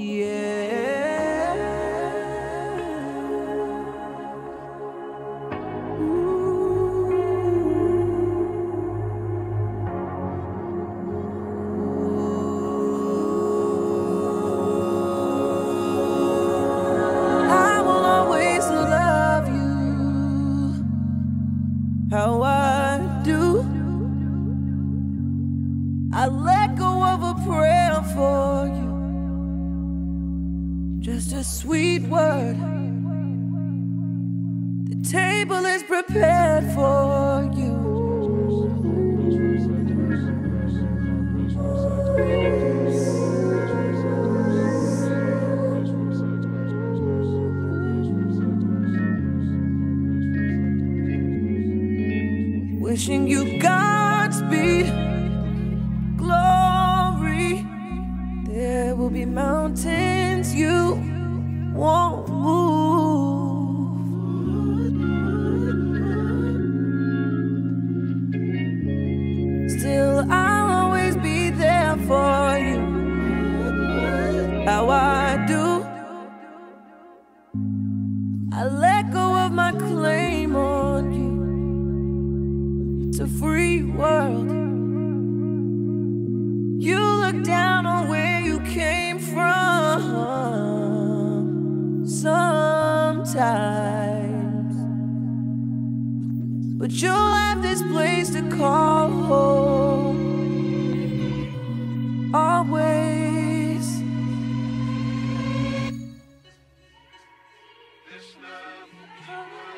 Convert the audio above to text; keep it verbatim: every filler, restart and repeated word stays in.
How I do. I let go of a prayer for you, just a sweet word. The table is prepared for you. Wishing you Godspeed, glory. There will be mountains you won't move. Still, I'll always be there for you. How I do. I let go of my claim on you. It's a free world. You look down on where you came from sometimes, but you'll have this place to call home always. This love